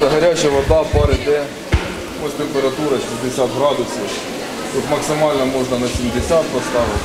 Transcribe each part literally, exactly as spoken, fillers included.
гаряча вода, пар іде. Ось температура шістдесят градусів. Тут максимально можна на сімдесят поставити.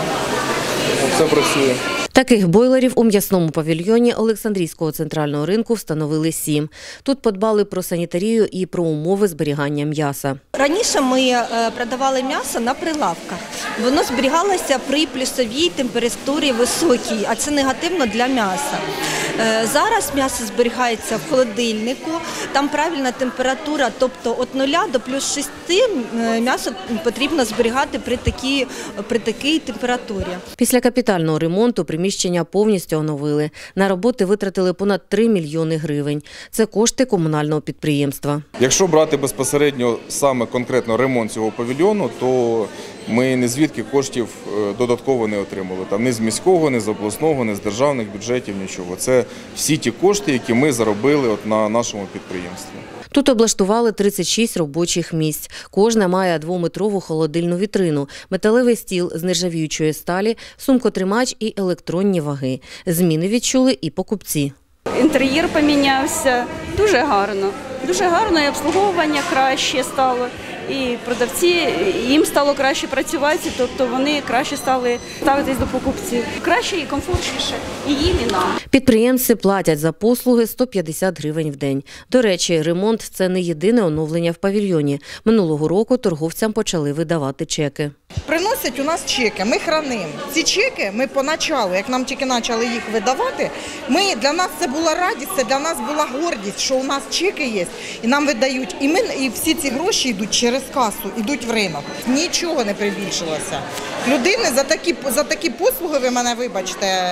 Все працює. Таких бойлерів у м'ясному павільйоні Олександрійського центрального ринку встановили сім. Тут подбали про санітарію і про умови зберігання м'яса. Раніше ми продавали м'ясо на прилавках. Воно зберігалося при плюсовій температурі високій, а це негативно для м'яса. Зараз м'ясо зберігається в холодильнику, там правильна температура, тобто від нуля до плюс шести м'ясо потрібно зберігати при такій, при такій температурі. Після капітального ремонту приміщення повністю оновили. На роботи витратили понад три мільйони гривень. Це кошти комунального підприємства. Якщо брати безпосередньо саме конкретно ремонт цього павільйону, то ми ні звідки коштів додатково не отримали. Там ні з міського, ні з обласного, ні з державних бюджетів, нічого. Це всі ті кошти, які ми заробили от на нашому підприємстві. Тут облаштували тридцять шість робочих місць. Кожна має двометрову холодильну вітрину, металевий стіл з нержавіючої сталі, сумкотримач і електронні ваги. Зміни відчули і покупці. Інтер'єр помінявся, дуже гарно. Дуже гарно, і обслуговування краще стало. І продавці, їм стало краще працювати, тобто вони краще стали ставитись до покупців. Краще і комфортніше і їм, і нам. Підприємці платять за послуги сто п'ятдесят гривень в день. До речі, ремонт – це не єдине оновлення в павільйоні. Минулого року торговцям почали видавати чеки. Приносять у нас чеки, ми хранимо. Ці чеки ми поначалу, як нам тільки почали їх видавати, ми, для нас це була радість, це для нас була гордість, що у нас чеки є і нам видають. І, ми, і всі ці гроші йдуть через касу, йдуть в ринок. Нічого не прибільшилося. Людини за такі, за такі послуги, ви мене вибачте,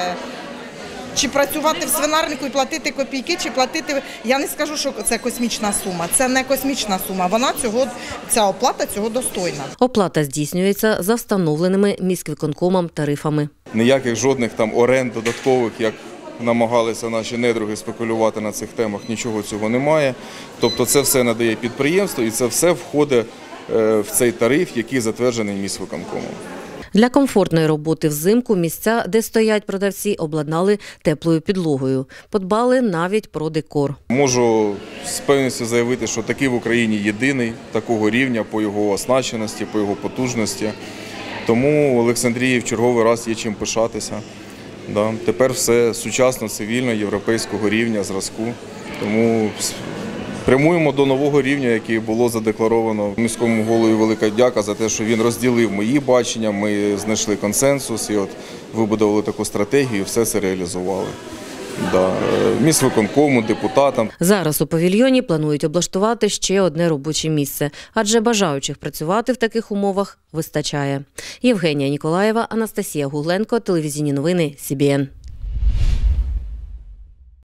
чи працювати в свинарнику і платити копійки, чи платити, я не скажу, що це космічна сума. Це не космічна сума, вона цього, ця оплата цього достойна. Оплата здійснюється за встановленими міськвиконкомом тарифами. Ніяких жодних таморенд додаткових, як намагалися наші недруги спекулювати на цих темах, нічого цього немає. Тобто це все надає підприємство і це все входить в цей тариф, який затверджений міськвиконкомом. Для комфортної роботи взимку місця, де стоять продавці, обладнали теплою підлогою. Подбали навіть про декор. Можу з певністю заявити, що такий в Україні єдиний, такого рівня по його оснащеності, по його потужності. Тому Олександрії в черговий раз є чим пишатися. Да. Тепер все сучасно, цивільно, європейського рівня, зразку. Тому прямуємо до нового рівня, який було задекларовано міському голові. Велика дяка за те, що він розділив мої бачення, ми знайшли консенсус і от вибудували таку стратегію, і все це реалізували. Да. Міськвиконкому, депутатам. Зараз у павільйоні планують облаштувати ще одне робоче місце, адже бажаючих працювати в таких умовах вистачає. Євгенія Ніколаєва, Анастасія Гугленко, телевізійні новини Сі Бі Ен.